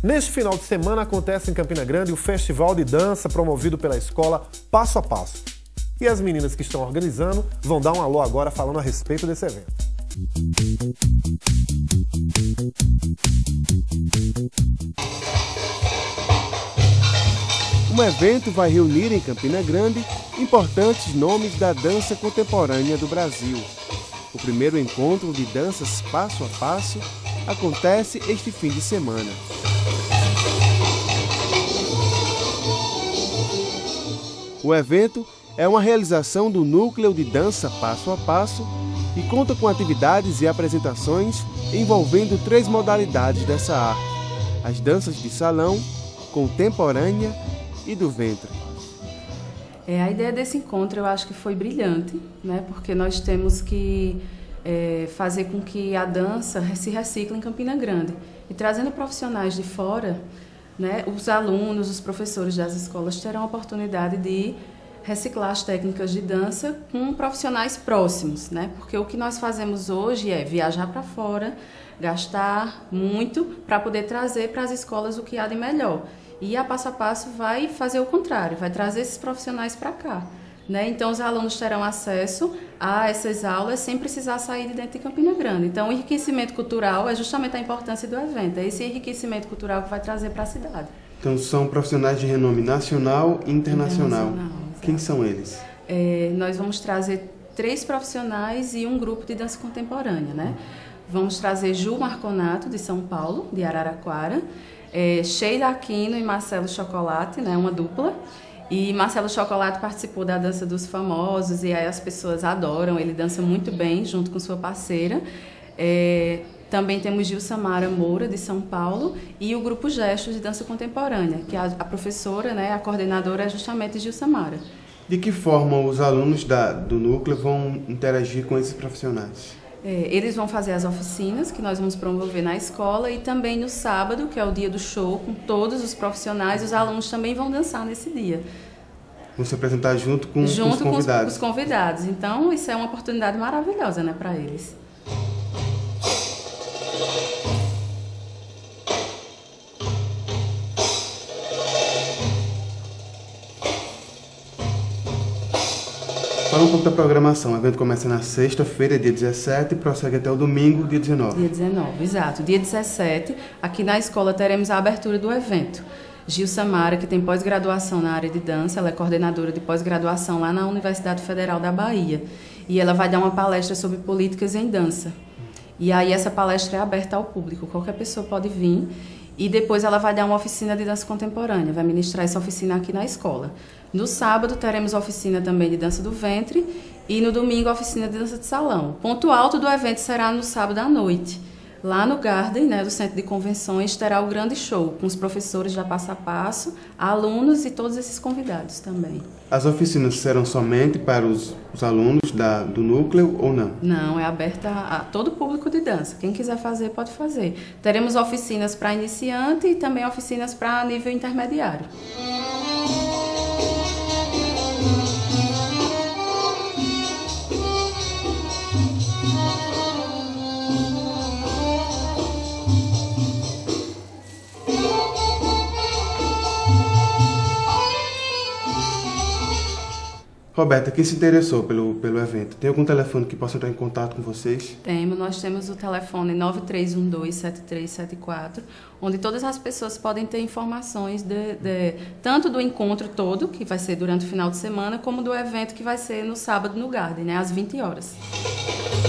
Neste final de semana acontece em Campina Grande o Festival de Dança promovido pela escola Passo a Passo. E as meninas que estão organizando vão dar um alô agora falando a respeito desse evento. Um evento vai reunir em Campina Grande importantes nomes da dança contemporânea do Brasil. O primeiro encontro de danças passo a passo acontece este fim de semana. O evento é uma realização do Núcleo de Dança Passo a Passo e conta com atividades e apresentações envolvendo 3 modalidades dessa arte: as danças de salão, contemporânea e do ventre. A ideia desse encontro eu acho que foi brilhante, né? Porque nós temos que fazer com que a dança se recicle em Campina Grande. E trazendo profissionais de fora, né, os alunos, os professores das escolas terão a oportunidade de reciclar as técnicas de dança com profissionais próximos, né? Porque o que nós fazemos hoje é viajar para fora, gastar muito para poder trazer para as escolas o que há de melhor. E a Passo a Passo vai fazer o contrário, vai trazer esses profissionais para cá, né? Então os alunos terão acesso a essas aulas sem precisar sair de dentro de Campina Grande. Então o enriquecimento cultural é justamente a importância do evento, é esse enriquecimento cultural que vai trazer para a cidade. Então são profissionais de renome nacional e internacional. Quem são eles? Nós vamos trazer 3 profissionais e um grupo de dança contemporânea, né? Vamos trazer Ju Marconato, de São Paulo, de Araraquara, Sheila Aquino e Marcelo Chocolate, né, uma dupla. E Marcelo Chocolate participou da Dança dos Famosos e aí as pessoas adoram, ele dança muito bem junto com sua parceira. Também temos Gilsamara Moura, de São Paulo, e o Grupo Gestos de Dança Contemporânea, que a professora, né, a coordenadora é justamente Gilsamara. De que forma os alunos do núcleo vão interagir com esses profissionais? Eles vão fazer as oficinas que nós vamos promover na escola e também no sábado, que é o dia do show, com todos os profissionais, os alunos também vão dançar nesse dia. Vão se apresentar junto com os convidados. Com os convidados. Então, isso é uma oportunidade maravilhosa, né, para eles. Fala um pouco da programação. O evento começa na sexta-feira, dia 17, e prossegue até o domingo, dia 19. Dia 19, exato. Dia 17, aqui na escola teremos a abertura do evento. Gilsamara, que tem pós-graduação na área de dança, ela é coordenadora de pós-graduação lá na Universidade Federal da Bahia. E ela vai dar uma palestra sobre políticas em dança. E aí essa palestra é aberta ao público, qualquer pessoa pode vir. E depois ela vai dar uma oficina de dança contemporânea, vai ministrar essa oficina aqui na escola. No sábado teremos oficina também de dança do ventre e no domingo oficina de dança de salão. O ponto alto do evento será no sábado à noite. Lá no Garden, né, do Centro de Convenções, terá o grande show com os professores da Passo a Passo, alunos e todos esses convidados também. As oficinas serão somente para os alunos do núcleo ou não? Não, é aberta a todo o público de dança. Quem quiser fazer, pode fazer. Teremos oficinas para iniciante e também oficinas para nível intermediário. Roberta, quem se interessou pelo evento, tem algum telefone que possa entrar em contato com vocês? Nós temos o telefone 9312-7374, onde todas as pessoas podem ter informações tanto do encontro todo, que vai ser durante o final de semana, como do evento que vai ser no sábado no Garden, né, às 20 horas.